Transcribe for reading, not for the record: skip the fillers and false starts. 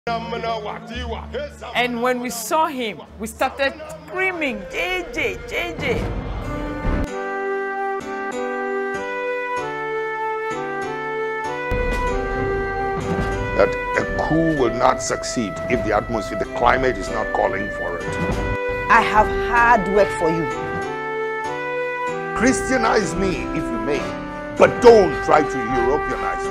And when we saw him, we started screaming, JJ, JJ. That a coup will not succeed if the atmosphere, the climate is not calling for it. I have hard work for you. Christianize me if you may, but don't try to Europeanize me.